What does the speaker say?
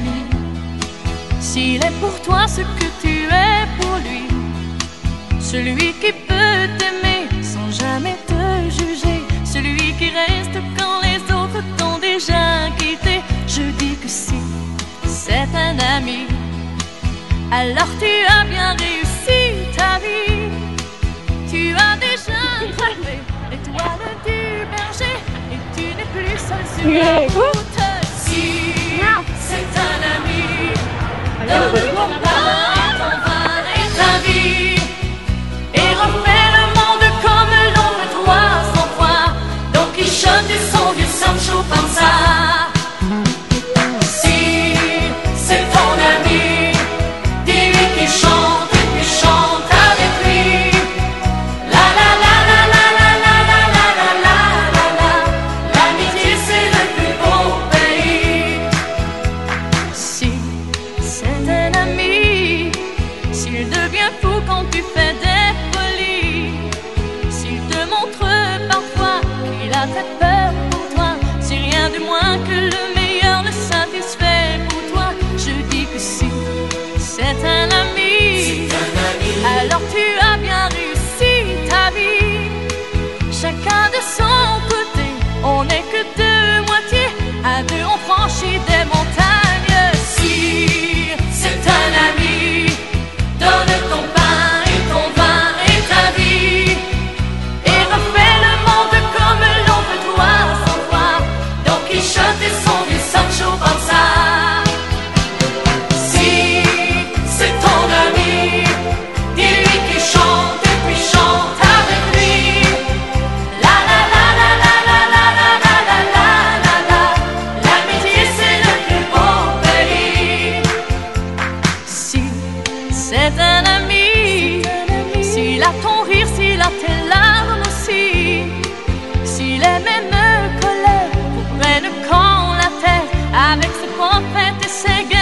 ami, s'il est pour toi ce que tu es pour lui, celui qui peut t'aimer sans jamais te juger, celui qui reste quand les autres t'ont déjà quitté, je dis que si c'est un ami, alors tu as bien réussi ta vie. Tu as déjà trouvé l'étoile du berger et tu n'es plus seul sur la route. Si c'est un ami, donne ton pain, ton vin et ta vie, et refais le monde comme l'on veut toi sans foi. Don Quichotte et son vieux Sancho Panza. Si c'est ton ami, dis-lui qu'il chante et puis chante avec lui. La la la la la la la la la la la la la. L'amitié c'est le plus beau pays. Si c'est un ami, s'il devient fou quand tu fais des folies, s'il te montre parfois qu'il a très peur pour toi, c'est rien de moins que le meilleur le satisfait pour toi. Je dis que si c'est un ami, alors tu as bien réussi ta vie. Chacun de son côté, on n'est que deux moitiés, à deux on franchit des montagnes. Si c'est un ami, donne ton pain et ton vin et ta vie, et refais le monde comme l'on veut toi sans foi. Don Quichotte et son vieux Sancho Panza. Si c'est ton ami, dis-lui qu'il chante et puis chante avec lui. La la la la la la la la la la la la la. L'amitié c'est le plus beau pays. Si c'est un ami, s'il a ton rire, s'il a tes larmes aussi, s'il est même colère, vous prenne quand la terre avec ses prophètes et ses